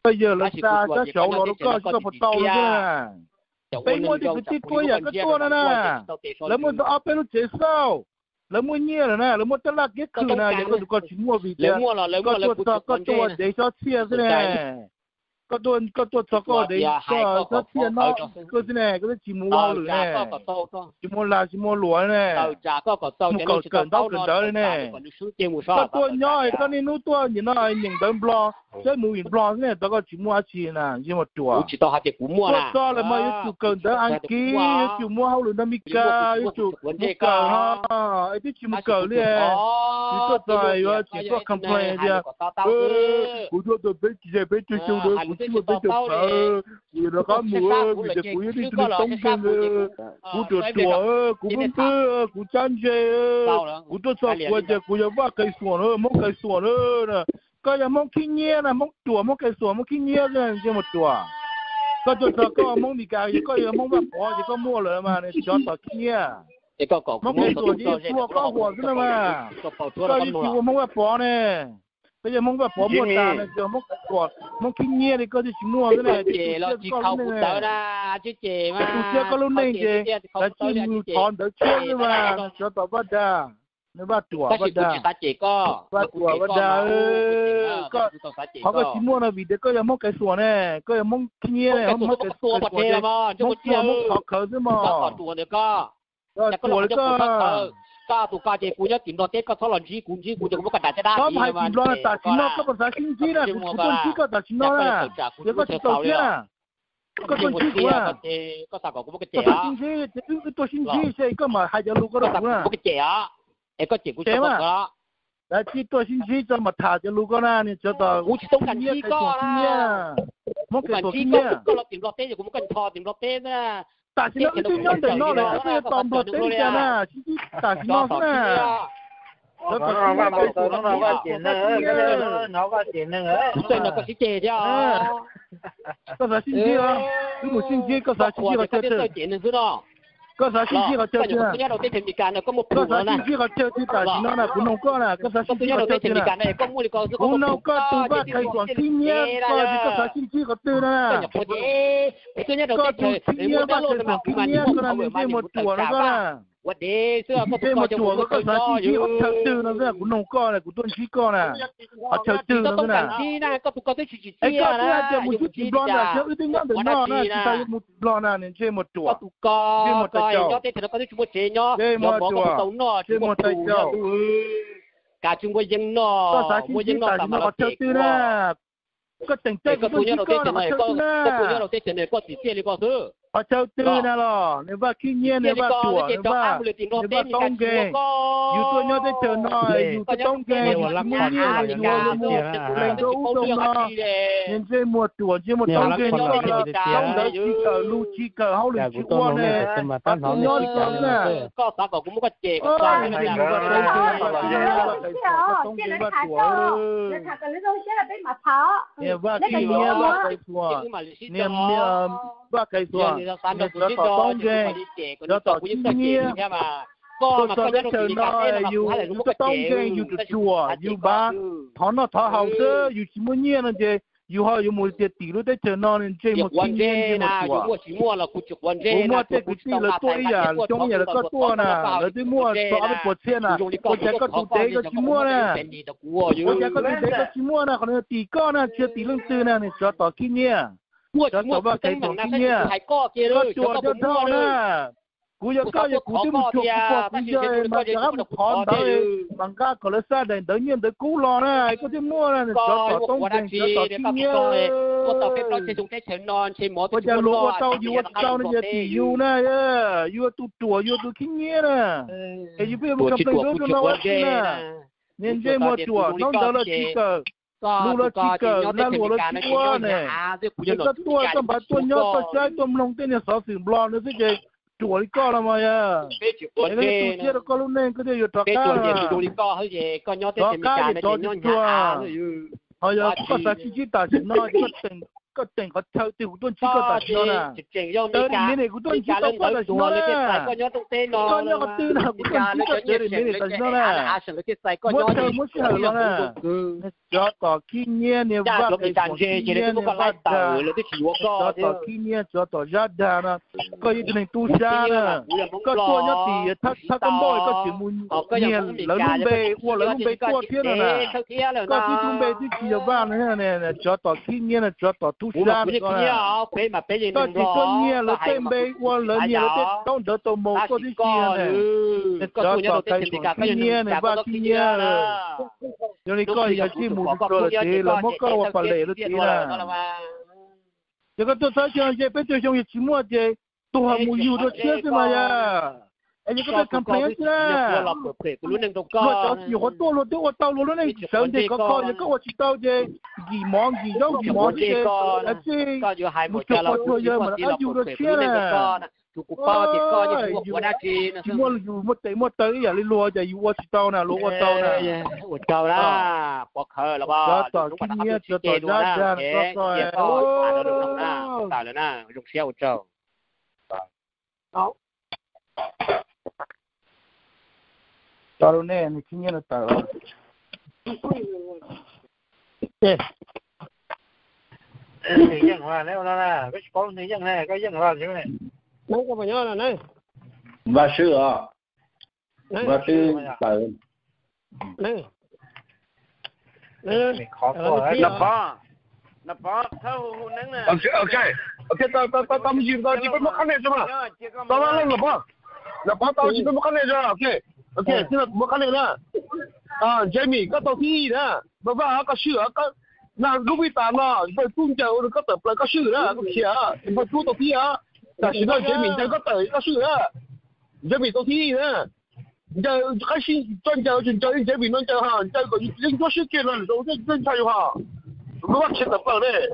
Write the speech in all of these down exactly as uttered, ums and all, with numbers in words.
bây giờ là xa cái chỗ nó có có một tàu nữa nè bây mua thì cái tôi à cái tôi nè nèแล้วมันเอาไปรู้เจ๊เศร้าแล้วมันเนี่ยนะแล้วมันตลาดเก็บคืนนะยังก็ก็ชิมวัวบีเดียก็ตัวก็ตัวเดี๋ยวเขาเชี่ยซะเนี่ยก็ตัวก็ตัวสก็เดี๋ยวก็เขาเชี่ยเนาะก็ซะเนี่ยก็ชิมวัวหรือเนี่ยชิมวัวลาชิมวัวหลวงเนี่ยก็ก็เกินเท่าเกินเท่าเลยเนี่ยก็ตัวน้อยก็นี่นู้ตัวนี่น้อยหนึ่งเดิมบล็อกใช้มือหินบล็อกเนี่ยแล้วก็ชิมวัวชีนะชิมวัวตัวก็ก็เลยมาอยู่เกินเท่าอังกฤษอยู่มัวเขาหรือน้ำมิกาอยู่จุมุกเกินฮะไอ้ที่ชิมเกินเนี่ยที่ตัวใจว่าที่ตัวคอมเพลนเนี่ยเออกูตัวตัวเป็นจีเป็นจุดจุดเลยกูชิมเป็นจุดเออกูแล้วก็มัวกูจะกูยังที่ตัวต้องเป็นกูตัวตัวเออกูเพิ่งเออกูจันเจอกูตัวสอบกูจะกูจะว่าใครส่วนเออมองใครส่วนเออนะก็ยังมองขี้เงี้ยนะมองตัวมองใครส่วนมองขี้เงี้ยเลยจะหมดตัวก็ตัวตัวก็มองดีกาก็ยังมองแบบพอจะก็มั่วเลยมาเนี่ยจอดต่อขี้เงี้ยมองใครส่วนที่ตัวก็หัวขึ้นมาก็ยิ่งคิดว่ามองแบบพอเนี่ยก็ยังมองแบบพอหมดตาเนี่ยจะมองกอดมองขี้เงี้ยนี่ก็จะชิมั่วก็เลยเจ๋เราจีเขาบุตรนะจีเจ๋มาตัวเจ้าก็รู้นี่เจ๋แต่จีมือถอนเดือดเชื่อเลยมาจอดต่อบ้านด่าในบ้านตัวบ้านด่าบ้านตัวบ้านด่าเออก็เขาก็ชิมั่วนะวิดีก็ยังมองไก่ส่วนเนี่ยก็ยังมองขี้เงี้ยเนี่ยมองไก่ส่วนมองตัวมองขอเขินใช่ไหมตัวเนี่ยก็ก็ตัวก็ก็ตัวก็เจ้ากูจะกินตัวเด็กก็ทอดหล่อนชี้กูชี้กูจะกูก็ตัดจะได้ที่มันก็ไม่ตัดชิ้นนอกก็ภาษาชิ้นชี้นะกูต้นชี้ก็ตัดชิ้นนอกนะเดี๋ยวก็ชิ้นตัวเนี่ยก็ต้นชี้กูอ่ะก็ตัดกูก็เจ้าชิ้นชี้ตัวชิ้นชี้ใช่ก็มาให้จะรู้ก็รู้นะกูก็เจ้าเอ้ก็เจ้ากูจะบอกก็แต่ที่ตัวชิ้นชี้จะมาถ่ายจะรู้ก็นะเนี่ยจะต่อกูต้องการชี้ก็นะมันก็ตัวชี้ก็ก็เราติ่มรอเต้อยู่กูมันก็ทอติ่มรอเต้นะ打起那个最娘的闹嘞，这当不对的呢，其实打起闹呢。 nó nó nó nó nó nó phát triển nữa nó nó phát triển nữa 最那个是姐姐个啥信息啊？你冇信息，个啥信息个这这？个啥信息个这这？个啥信息个这这？打起闹呢，不能过了，个啥信息个这这？不能过，都把开广青年，个个啥信息个这呢？个都青年把开广青年个呢，你这么做那个呢？ วันนี้เสื้อก็ cái mà chùa có cái gì chỉ có chờ tư nó ra của nông con này của tuân chí con này họ chờ tư nó này chi này có tụi con tới chỉ chỉ ấy có cái chờ một chút chỉ blon là chờ ít nhất được nó này chỉ tay một blon này nên chơi một chùa có tụi con chơi một tay cháu chơi thì nó có tới một chơi nhó chơi một chùa chơi một tay cháu cả chúng tôi dân nó có啥chi chỉ tại nó chờ tư nè có tìnhใจcủa tuân chí con là chờ tư nè có tụi nó tới chơi này có chỉ chơi này có thứ họ chơi tư nè lo nếu mà khi nhiên nếu mà chùa nếu mà nếu mà tông ghê dù tôi nhớ tới chờ nói dù tôi tông ghê dù tôi nhiên dù tôi mua lên tôi uống đông nó nên chơi một chùa chơi một tông ghê nó là tông đỡ chỉ cờ lưu chỉ cờ hậu luyện chỉ quan nè tôi nhớ tới nè có sao cậu cũng có chè có sao nè nhưng mà đây thì tông ghê ba chùa nè ba khi nhiên ba cái chùa nè ba cái chùa nó tỏ tông ghê nó tỏ chi nghĩa có mà có những cái nói dù cái tông ghê dù cái chùa dù ba thọ nó thọ hậu sơ dù chỉ muốn nhiên là gì dù họ dù một tiệt tỷ lúc đấy chờ nó nên chơi một chi nhiên một chùa mua là cục quần dê mua mua tiệt tỷ là tôi à trong nhà là có tua nè là tôi mua xóa với bột xe nè có trái có tủ tế có chỉ mua nè có trái có tủ tế có chỉ mua nè còn tỷ con nè chưa tỷ lương tư nè cho tỏ chi nghĩa mua cho mua ba cái bằng năng cái hải co kia rồi cho cho thao nè cú giờ có giờ cú tiếp một chục cuộc bây giờ mà giờ một thon đấy bằng cá có lẽ sao để tự nhiên để cú lo nè có thể mua nè cho tỏ tông tiền cho tỏ kinh nghiệm có tàu phép nó sẽ dùng cái chén non trên mỏ bây giờ lúa tàu yêu tàu nó giờ thì yêu nè yêu tu chùa yêu tu kinh nghiệm nè cái gì bây giờ một cặp tình đôi cho nó nè nên chơi một chùa nó đó là chỉ cờ lu là chỉ cờ là lúa là chỉ qua nè cái tua cái bà tua nhớ cái trái tôm lông tên là sáu十 blon nữa chứ gì chùa đi co là mà ya cái cái tu chia có luôn nên cái điều trọc cá là chùa đi co hay gì con nhớ tên mình cả này nhớ nhà hồi giờ có sao chỉ chỉ ta chỉ nói cái tình có tiền có theo từ của tôi chỉ có tài cho nè tới đến này của tôi chỉ có qua là nó nè có nhớ có tư nào của tôi chỉ có tới đến này tài cho nè muốn theo muốn theo nó nè cho tỏ khi nhiên này vắt để cho khi nhiên này vắt ra cho tỏ khi nhiên cho tỏ ra ra nè có những cái này tu sa nè có tua nhớ thì thắt thắt con bôi có chữ muốn nhiên lớn luôn bê qua lớn luôn bê tua thiên nè có tí tung bê tí chỉ là van nè nè cho tỏ khi nhiên là cho tỏ tu sa nè có chỉ có nhiên là tên bê qua lớn nhiên là tên không đỡ tổ mồ có tí chi nè cho tỏ cái khi nhiên này va khi nhiên giờ này coi cái chi mù rồi thì là mất có một phần lệ đó thì là giờ cái tôi thấy cho cái bây giờ trong chỉ mua cái tôi ham mua nhiều đó chết thế mà ya anh cái cái campaign chứ là rồi cho nhiều có tôi luôn tôi tao luôn này sớm thì có coi cái có chỉ tao cái gì món gì đâu gì món gì cái gì một chút có thôi giờ mà anh nhiều đó chết là chú cụ bao thì coi như của đa chi chỉ mua dù một tỷ một tỷ giờ đi lùa giờ mua chỉ tao nè lùa qua tao nè một tao đó bọc khờ là bao cho tao kinh nghiệm cho tao ra ra có coi được không na tao là na dùng xe một trâu đó tao nè này kinh nghiệm là tao người dân là nếu nó là cái có người dân này có dân là như này mấy cái bao nhiêu là này và sư à và sư tự này này khó quá là ba là ba thâu nắng nè ok ok ok tao tao tao tao chỉ tao chỉ biết một cái này thôi mà tao nói lên là ba là ba tao chỉ biết một cái này thôi ok ok thế là một cái này nè à Jamie có tao thi nè bà bà có sư có là lúc bị tàn à phải tuân theo có tập là có sư đó có kia phải tuân tao thi à但是呢，这民间个对个是啊，这民都提呢，这开心专家就叫这民专家哈，这个人做事情了，都这人才有哈，我吃得饱嘞，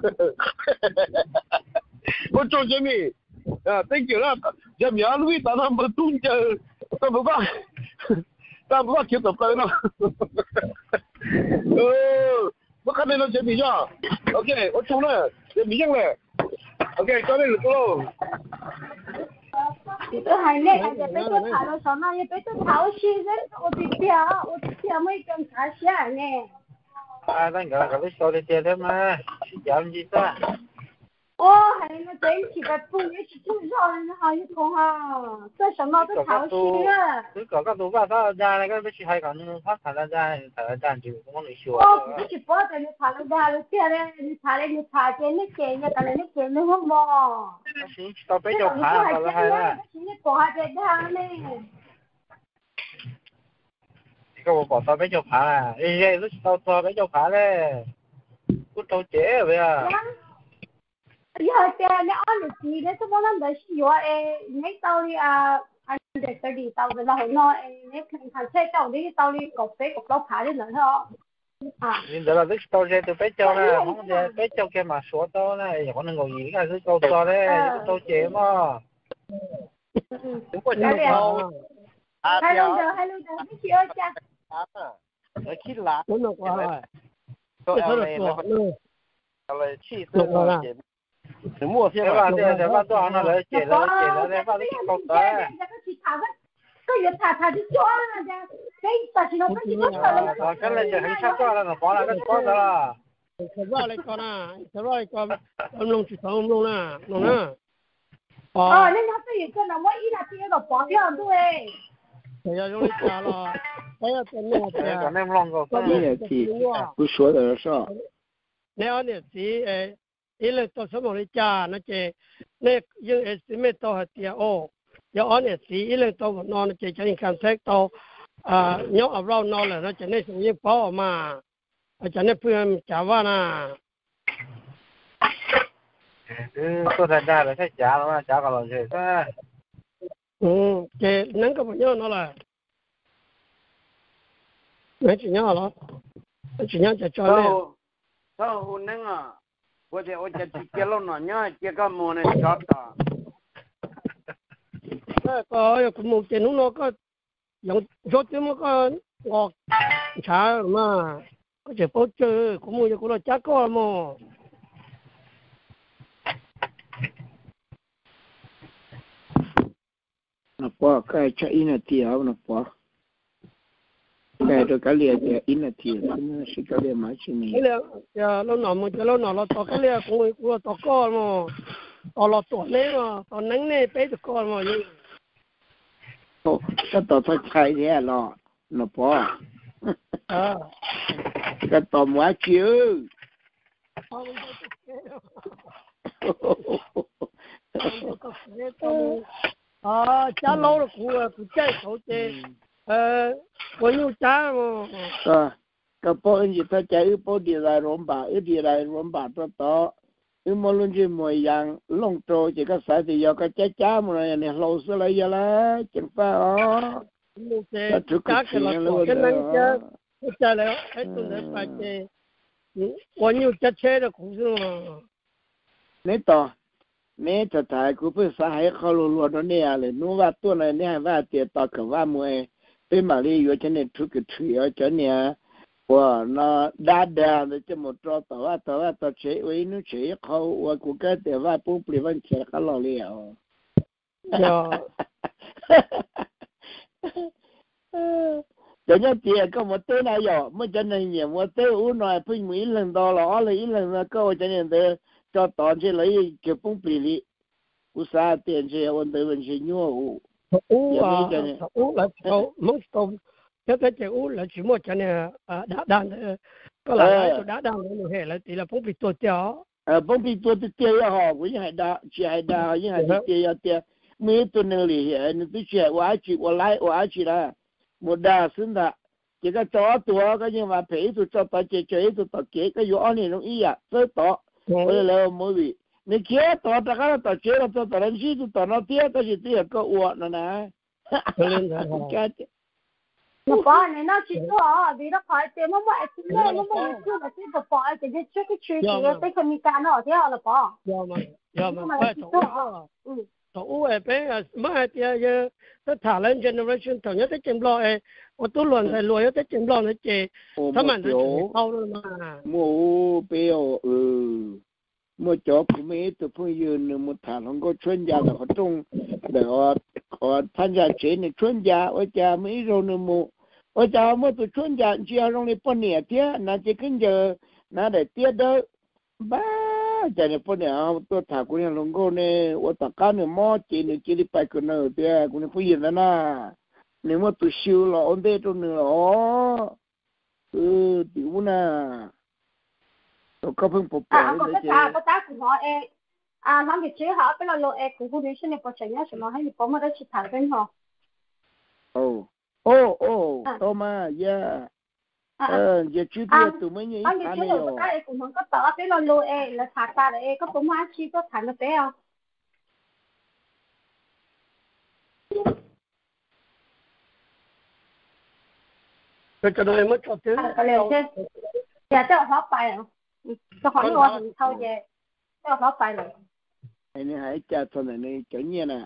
我做这民啊，thank you 啦，这民啊，路边摊不蹲着，都不怕，都不怕吃得饱了，呃，我看到了这民呀 ，OK， 我走了，这民样嘞。ok cho nên là cô thì tôi hay lấy cái bây tôi thả nó xong rồi bây tôi tháo xí rồi tôi đi theo tôi theo mấy con thả xí nè à đang gọi cái số đi theo thế mà giảm gì ta ô hay nó đến chỉ có tôi như chỉ tôi rồi nó hay không ha tôi xong rồi tôi tháo xí á cứ có cái đồ ba sao ra này cái chỉ hay còn phát thả ra ra thả ra chỉ cũng không được sửa ô cái chỉ bỏ cái nó thả ra rồi theo đấy nó thả đấy nó thả cái nó kề nó cái nó kề nó không mò xin tao bây giờ phá vào là hay là xin nó bỏ cái đó này cái bộ bỏ tao bây giờ phá à ê lúc tao tao bây giờ phá đấy cứ tao chế vậy à giờ thì nó ăn được gì đấy, tôi muốn làm được gì vậy? Nếu tao đi à ăn được cái gì tao về là hồi nọ, nếu thằng xe tao đi tao đi cột phế cột lâu phá đi nữa thôi. À. Nhưng đó là lúc tao chơi từ bé châu nè, không chơi bé châu kia mà số tao này, giờ có nên ngồi gì cái thứ câu tao đấy, tao chế mà. Đúng rồi chắc đâu. Hai luôn giờ, hai luôn giờ, biết chưa cha? Ở khi lá. đúng rồi quá. Tôi ở đây nó là chi tư rồi. Mua thế mà thế thế mà tôi nó lấy chế lấy chế lấy lấy vào cái câu tới cái việc thả thả đi cho nó cái ta chỉ nó cái gì đó rồi cái này giờ hay sao cho là nó bỏ lại cái con đó là cái đó lại con à cái đó lại con ông long chỉ ông long nè long nè ờ nên nó cái gì cái nào mới ít là cái nó bỏ đi rồi thôi bây giờ long lại trả là bây giờ cái này cái này long rồi cái này thì不说的是 nếu như chỉ ý là tôi sống ở cha nó chỉ nên những estimate tôi là tiền ô giờ ở này chỉ ý là tôi nó nó chỉ cho những cảm giác tôi à nhớ ở đâu nó là nó chỉ nên sử dụng bao mà chỉ nên phương trả vào na tôi ra ra là cái trả mà trả vào rồi thế ừ chỉ nâng cái bao nhiêu nó là mấy chỉ nhớ đó chỉ nhớ chỉ cho nên sao hôm nay à我这我这接了那年接个么呢晓得那个个目前侬个用做这么个我查嘛个就报纸个么就个加个么 nó bỏ cái chạy in là tiêu nó bỏ cái đó cái liền cái in là tiêu nó sẽ cái liền mà chỉ mình cái liền giờ nó nằm một cái nó nằm nó tao cái liền cũng cũng tao con mà tao lo tuổi này mà tao nắng này bé tao con mà như ô cái tao phải chạy thế lo nó bỏ à cái tao mua chiếu à cha lâu rồi cũng cũng chạy số chế ờ bao nhiêu cha mà à cái bộ anh chị ta chạy bộ đi lại rộn bả đi lại rộn bả đó đó nhưng mà luôn chỉ mỗi dạng lông trâu chỉ có sai thì do cái trái trái mà này này lâu xưa lại giờ là chẳng phải ó cái cá cái là cái năng cha cái cha này cái tụi này phải chơi bao nhiêu cha chơi là cũng rồi mà nè to nè cho thầy cũng phải saiเขาล้วนๆเนี่ยเลยนู้ว่าตัวไหนเนี่ยว่าเตี๋ยต่อกับว่ามวยเป็นมาลีอยู่จะเนี่ยทุกข์ถือจะเนี่ยว่าน่ะดาดาเนี่ยจะหมดตัวต่อว่าต่อว่าต่อเฉยไว้นู้เฉยเขาว่ากูก็แต่ว่าปุ๊บเปลี่ยนวันเฉยเขาหล่อเลี้ยวเดี๋ยวเนี่ยเตี๋ยก็หมดตัวไหนอยู่ไม่จะเนี่ยหมดตัวอุ้นหน่อยเพิ่งมีหนึ่งดอลลาร์เลยอีหนึ่งก็จะเนี่ยเดี๋ยวcho tòn chứ lấy cái phong bì li, u sa tiền chứ ôn tới vấn chỉ nhau u, u à, u là u muốn tôm, cái cái chữ u là chỉ một cái này đá đàn, có là cái đá đàn nó hệ là thì là phong bì tua tiêu, à phong bì tua tiêu ya họ, cũng như hay đá, chỉ hay đá, như hay tiêu ya tiêu, mấy tuần này li hệ, nó chỉ hay quá chỉ, quá lại quá chỉ là một đá sinh ra, chỉ cái chó tua cái như mà phải tụi cho tao chơi chơi tụi tao kế cái vụ này nó ý à, tới tao bây giờ mới bị nếu kia tao ta cái tao chơi là tao tao làm gì tao nó tiếc cái gì tiếc cái uổng nó nè nó bỏ này nó chỉ có vì nó phải tiền nó vậy thì nó nó mới cứ là cái cái bỏ cái cái cái chuyện gì cái cái mi can nó thế là bỏ giờ mà giờ mà phải tao tao ấy bé mà thì giờ cái thả lên generation thằng nhất cái chim lo ấy我都乱在乱，有在整乱的这，他们都好了嘛。 冇必要呃，冇做佢咩都不要，你冇談紅個春假就好中，嚟我我參加這呢春假，我家沒用你冇，我家冇做春假，只要讓你半年啲，那就跟着那嚟啲都，吧，就係半年啊，都談嗰啲龍哥呢，我大家呢冇見你見你拜佢呢啲，嗰啲不要啦呐。nếu mà tụi siêu là ổn định trong nữa đó, ừ, tiểu na, tôi có phương phục à, có cái ta có ta của họ e, à, làm việc chứ họ cái là lộ e của cô đến xin này có chuyện nhá, nó hay bị có mà đã chỉ thẳng bên họ. Oh, oh, oh, Thomas, yeah. Ờ, giờ chú kia tụi mấy nhỉ? Anh biết chứ rồi, cái e của họ có tỏ cái là lộ e là thẳng ta là e có có má chi có thẳng được đấy không? cái cái này mới cho tiếng cái này chứ giờ cho họ bài rồi cho họ ngồi hình thâu về cho họ bài rồi anh này hãy cha cho này này kiểu như nè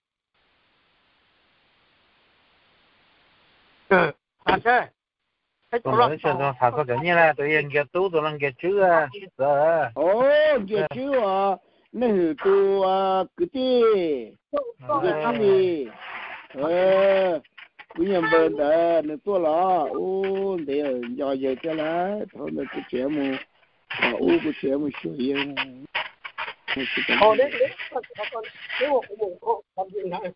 ừ à chứ cái chỗ đó chuyện đó thà sao kiểu như là tụi em kia tú tụi em kia chứ à rồi ồ kia chứ à nó hử tu à cái gì cái gì ờ bây giờ bên đó nó tua lọ u để giờ giờ cho lá thôi nó cứ chém mu u cứ chém mu shui yên thôi đấy đấy con con nếu mà cũng có làm gì nữa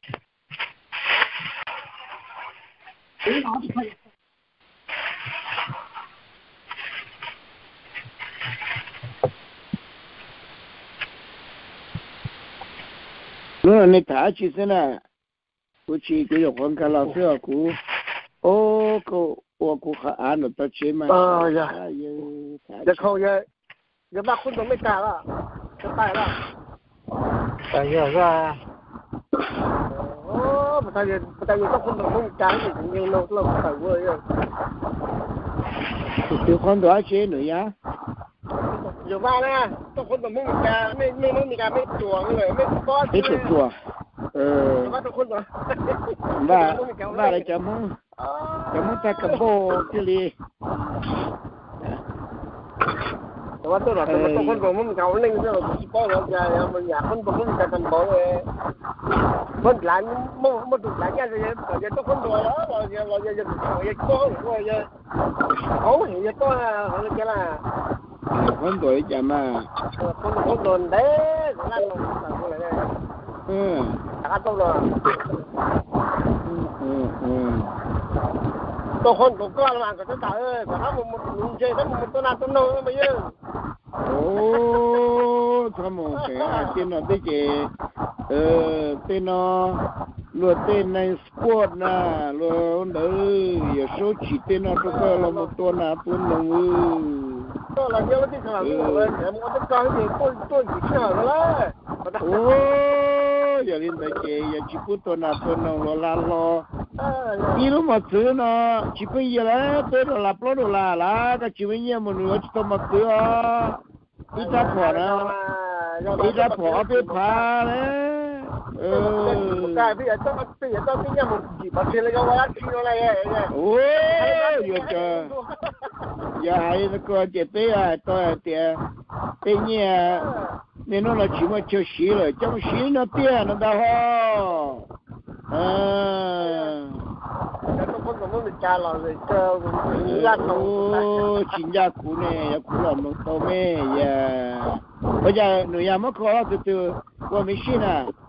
nó là này thả chi thế nàoกูชีกูอยากฟังกันเราเสื้อกูโอ้กูว่ากูขาอ่านตัวเชื่อมาเอออย่าจะเข้าเยอะอย่ามาคุณต้องไม่กล้าละจะตายละ tại giờ ra โอ้ปัจจัยปัจจัยต้องคุณต้องไม่กล้าสิยังเราเราใส่เว้ยคือคนตัวเชื่อหนูยะอย่าว่านะต้องคุณต้องไม่กล้าไม่ไม่ไม่มีการไม่ตัวเลยไม่ก้อนไม่ตัวเออว่าทุกคนเหรอว่าว่าอะไรจะมึงจะมึงจะกระโบกที่ลีโอ้ว่าตัวเราตัวตัวคนผมมันเก่าเล่นตัวที่ป้อนเราจะมันอยากคนผมมันจะทำบ่อยคนหลานมันมันถูกหลานแกจะจะต้องคนตัวแล้วเราจะเราจะจะเราจะก้อนเราจะเขาเห็นจะก้อนเขาจะละคนตัวจะมาคนคนโดนเด้อนั่นลงสั่งอะไรเนี่ยอืมถ้าต้องรออืมอืมตัวคนตัวก้อนมันก็จะตายเออแต่ถ้ามันมันลุงเจถ้ามันตัวนั้นตัวโน้นไม่เยอะโอ้ทำโอเคเต้นเอาได้เจเออเต้นเอาลวดเต้นในสปอร์ตนะลวดเอออย่าโชว์ชีเต้นเอาตัวก็เราหมดตัวนะตัวนึงเออตัวเราเยอะที่ขนาดนี้เลยเดี๋ยวมันจะกลายเป็นตัวตัวกี่เชือกแล้วโอ้อย่าเล่นได้เจอย่าชิบุตัวนะตัวนึงรอลาลออีรู้มาซื้อเนาะชิบุยแล้วตัวเราลับล้อเราละก็ชิบุยเนี่ยมันรู้จะต้องมาซื้ออีตาพอนะอีตาพอไปพาเลยเออใช่พี่ต้องพี่ต้องพี่เนี่ยมันจีบมาเชื่อเลยก็ว่าที่อะไรเนี่ยโอ้ยอยู่จ้ะอย่าให้นักเจ็บเตะตัวเตะเตะเนี่ยเนี่ยน้องเราชิมาเชื่อสีเลยจังสีน่ะเตะนั่นดาวเออแล้วก็คนของมันจะรอเลยเจอญาติเราชินยาคูเนี่ยยาคูเรามันโตแม่ยาเพราะจะหนูยามาขอตัวตัวว่าไม่ใช่น่ะ